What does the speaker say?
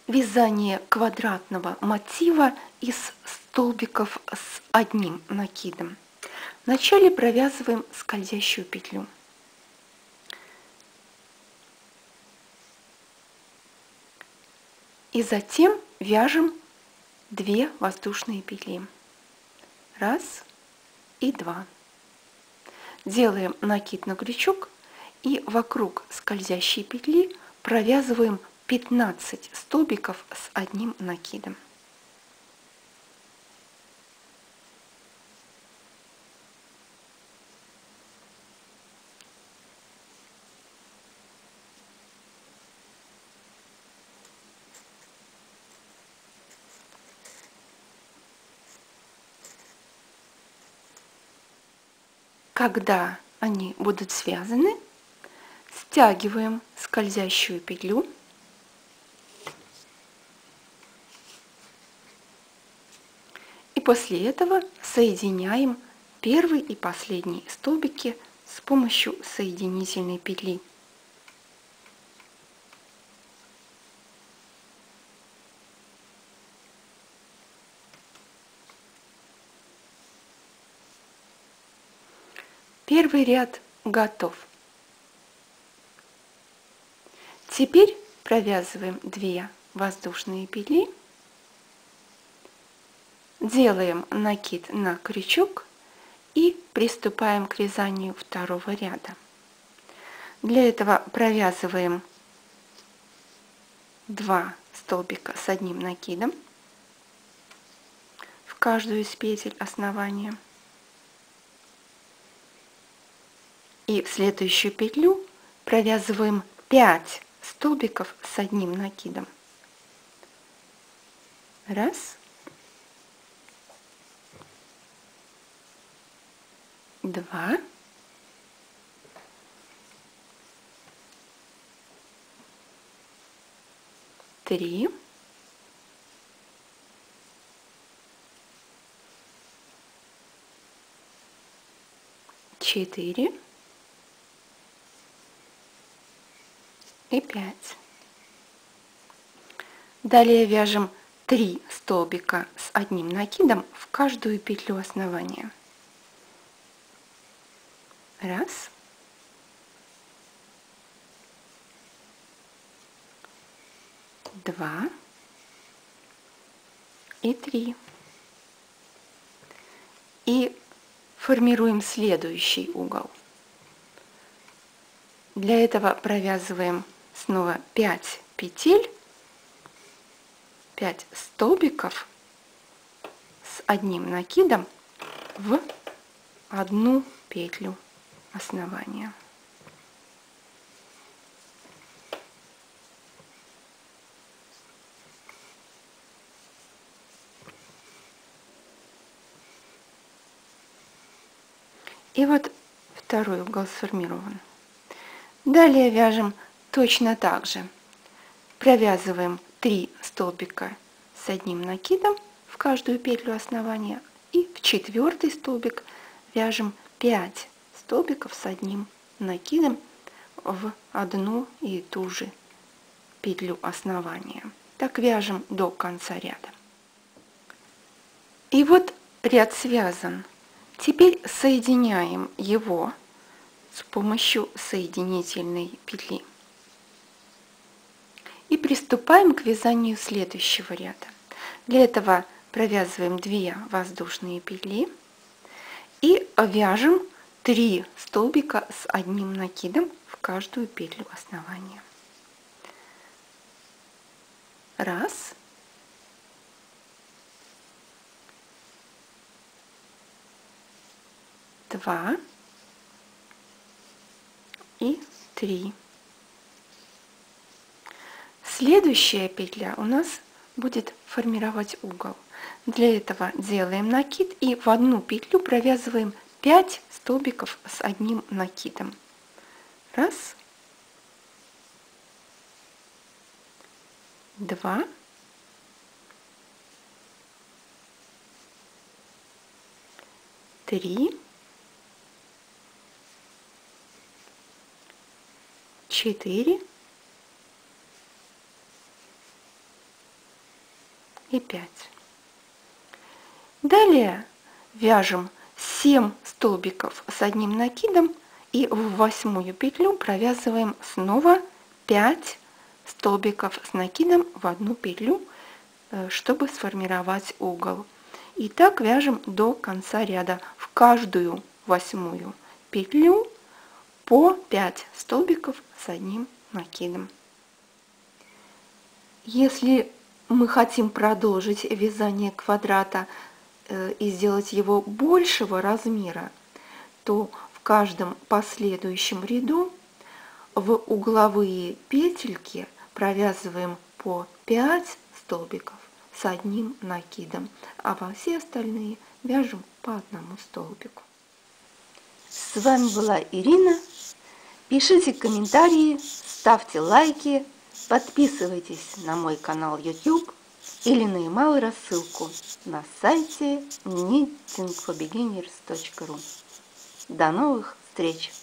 вязание квадратного мотива из столбиков с одним накидом. Вначале провязываем скользящую петлю. И затем вяжем 2 воздушные петли. 1 и 2. Делаем накид на крючок и вокруг скользящей петли провязываем 15 столбиков с одним накидом. Когда они будут связаны, стягиваем скользящую петлю и после этого соединяем первый и последний столбики с помощью соединительной петли. Первый ряд готов. Теперь провязываем 2 воздушные петли, делаем накид на крючок и приступаем к вязанию второго ряда. Для этого провязываем 2 столбика с одним накидом в каждую из петель основания. И в следующую петлю провязываем 5 столбиков с одним накидом. 1, 2, 3, 4 и 5. Далее вяжем 3 столбика с одним накидом в каждую петлю основания. 1, 2 и 3. И формируем следующий угол. Для этого провязываем снова 5 петель, 5 столбиков с одним накидом в одну петлю основания. И вот второй угол сформирован. Далее вяжем точно так же. Провязываем 3 столбика с одним накидом в каждую петлю основания и в 4 столбик вяжем 5 столбиков с одним накидом в одну и ту же петлю основания. Так вяжем до конца ряда. И вот ряд связан. Теперь соединяем его с помощью соединительной петли. И приступаем к вязанию следующего ряда. Для этого провязываем 2 воздушные петли и вяжем 3 столбика с одним накидом в каждую петлю основания. 1, 2 и 3. Следующая петля у нас будет формировать угол. Для этого делаем накид и в одну петлю провязываем 5 столбиков с одним накидом. 1, 2, 3, 4 и 5. Далее вяжем 7 столбиков с одним накидом и в 8 петлю провязываем снова 5 столбиков с накидом в одну петлю, чтобы сформировать угол. И так вяжем до конца ряда. В каждую 8 петлю по 5 столбиков с одним накидом. Если мы хотим продолжить вязание квадрата и сделать его большего размера, то в каждом последующем ряду в угловые петельки провязываем по 5 столбиков с одним накидом, а во все остальные вяжем по одному столбику. С вами была Ирина. Пишите комментарии, ставьте лайки, подписывайтесь на мой канал YouTube или на email рассылку на сайте knittingforbeginners.ru. До новых встреч!